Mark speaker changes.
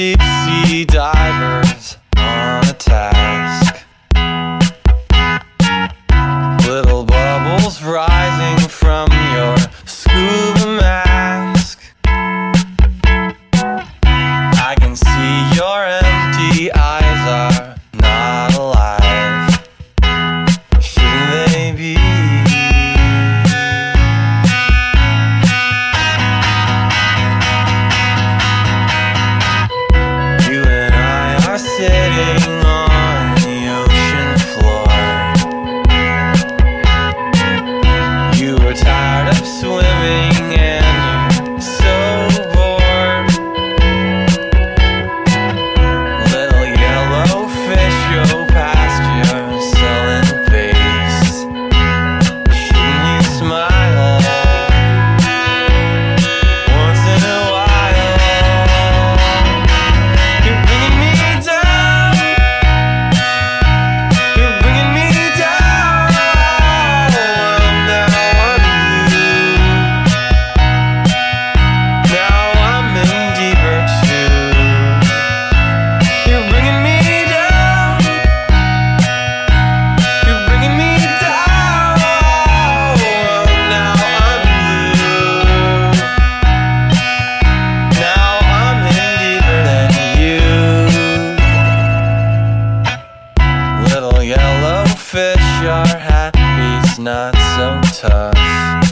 Speaker 1: deep sea divers on a task. Little bubbles rising from your scuba mask. I can see your empty eyes are not alive. Shouldn't they be? You and I are sitting on the ocean floor. You were tired of swimming and you're so bored. Little yellow fish go past your sullen face. Shouldn't you smile once in a while? You're bringing me down. You're bringing me down. Now I'm you. Now I'm in deeper too. You're bringing me down. You're bringing me down. Now I'm you. Now I'm in deeper than you. Little yellow fish are happy's not so tough.